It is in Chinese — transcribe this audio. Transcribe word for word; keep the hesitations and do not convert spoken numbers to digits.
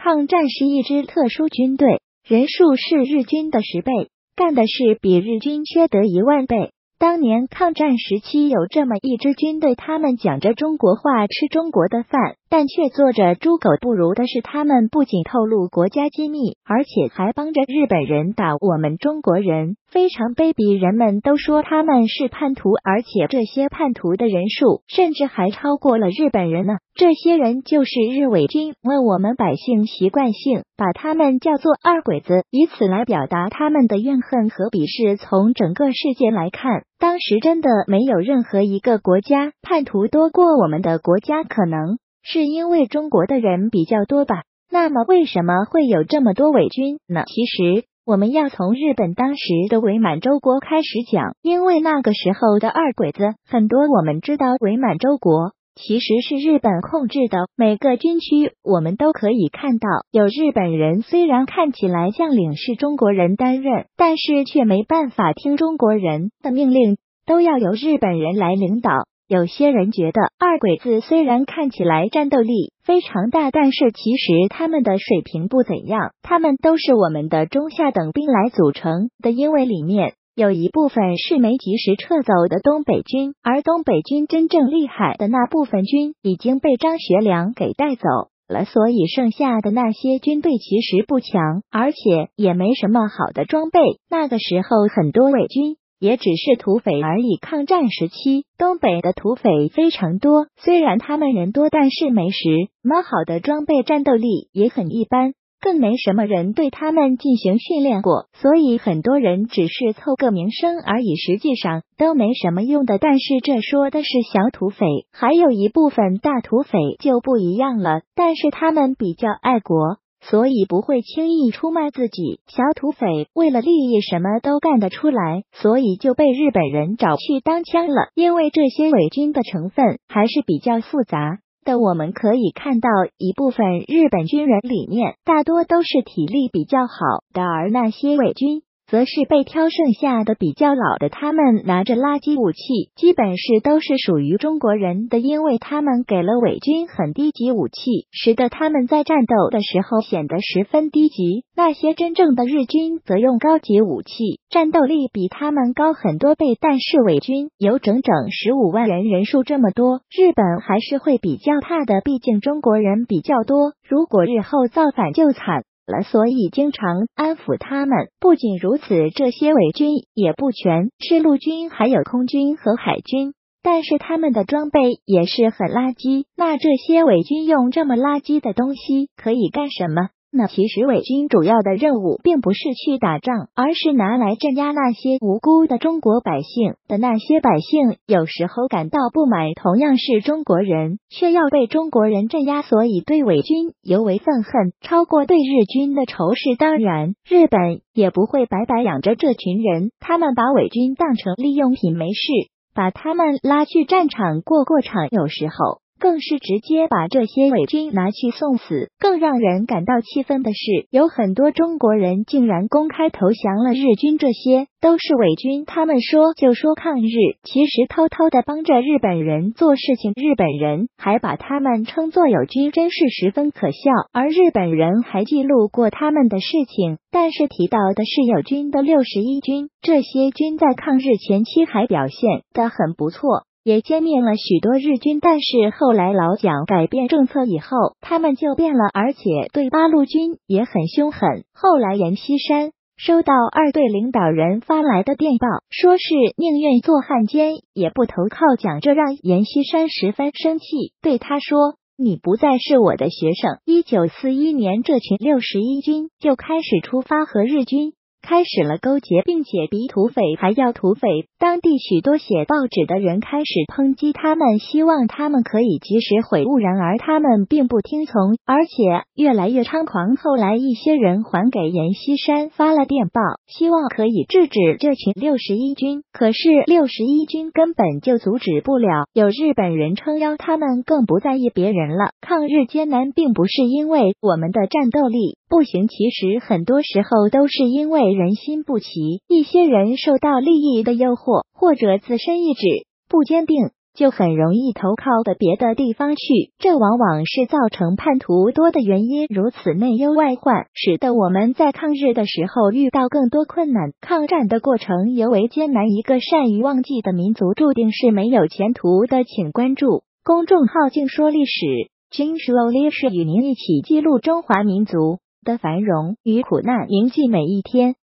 抗战是一支特殊军队，人数是日军的十倍，干的事比日军缺德一万倍。当年抗战时期有这么一支军队，他们讲着中国话，吃中国的饭，但却做着猪狗不如的事。他们不仅透露国家机密，而且还帮着日本人打我们中国人，非常卑鄙。人们都说他们是叛徒，而且这些叛徒的人数甚至还超过了日本人呢。这些人就是日伪军，问我们百姓习惯性把他们叫做二鬼子，以此来表达他们的怨恨和鄙视。从整个世界来看，当时真的没有任何一个国家叛徒多过我们的国家，可能是因为中国的人比较多吧。那么为什么会有这么多伪军呢？其实我们要从日本当时的伪满洲国开始讲，因为那个时候的二鬼子很多。我们知道伪满洲国其实是日本控制的，每个军区我们都可以看到有日本人，虽然看起来将领是中国人担任，但是却没办法听中国人的命令，都要由日本人来领导。有些人觉得二鬼子虽然看起来战斗力非常大，但是其实他们的水平不怎样，他们都是我们的中下等兵来组成的，因为里面有一部分是没及时撤走的东北军，而东北军真正厉害的那部分军已经被张学良给带走了，所以剩下的那些军队其实不强，而且也没什么好的装备。那个时候很多伪军也只是土匪而已。抗战时期，东北的土匪非常多，虽然他们人多，但是没什么好的装备，战斗力也很一般，更没什么人对他们进行训练过，所以很多人只是凑个名声而已，实际上都没什么用的。但是这说的是小土匪，还有一部分大土匪就不一样了，但是他们比较爱国，所以不会轻易出卖自己。小土匪为了利益什么都干得出来，所以就被日本人找去当枪了。因为这些伪军的成分还是比较复杂的，我们可以看到一部分日本军人里面大多都是体力比较好的，而那些伪军则是被挑剩下的比较老的，他们拿着垃圾武器，基本是都是属于中国人的，因为他们给了伪军很低级武器，使得他们在战斗的时候显得十分低级。那些真正的日军则用高级武器，战斗力比他们高很多倍，但是伪军有整整十五万人，人数这么多，日本还是会比较怕的，毕竟中国人比较多，如果日后造反就惨了，所以经常安抚他们。不仅如此，这些伪军也不全是陆军，还有空军和海军，但是他们的装备也是很垃圾。那这些伪军用这么垃圾的东西可以干什么？那其实伪军主要的任务并不是去打仗，而是拿来镇压那些无辜的中国百姓的。那些百姓有时候感到不满，同样是中国人，却要被中国人镇压，所以对伪军尤为愤恨，超过对日军的仇视。当然，日本也不会白白养着这群人，他们把伪军当成利用品没事，把他们拉去战场过过场，有时候更是直接把这些伪军拿去送死。更让人感到气愤的是，有很多中国人竟然公开投降了日军，这些都是伪军，他们说就说抗日，其实偷偷的帮着日本人做事情，日本人还把他们称作友军，真是十分可笑。而日本人还记录过他们的事情，但是提到的是友军的六十一军，这些军在抗日前期还表现得很不错，也歼灭了许多日军，但是后来老蒋改变政策以后，他们就变了，而且对八路军也很凶狠。后来阎锡山收到二队领导人发来的电报，说是宁愿做汉奸也不投靠蒋，这让阎锡山十分生气，对他说，你不再是我的学生。一九四一年，这群六十一军就开始出发和日军开始了勾结，并且比土匪还要土匪。当地许多写报纸的人开始抨击他们，希望他们可以及时悔悟，然而他们并不听从，而且越来越猖狂。后来一些人还给阎锡山发了电报，希望可以制止这群六十一军，可是六十一军根本就阻止不了。有日本人撑腰，他们更不在意别人了。抗日艰难并不是因为我们的战斗力不行，其实很多时候都是因为人心不齐，一些人受到利益的诱惑，或者自身意志不坚定， 就很容易投靠的别的地方去，这往往是造成叛徒多的原因。如此内忧外患，使得我们在抗日的时候遇到更多困难，抗战的过程尤为艰难。一个善于忘记的民族注定是没有前途的。请关注公众号静说历史，君说历史与您一起记录中华民族的繁荣与苦难，铭记每一天。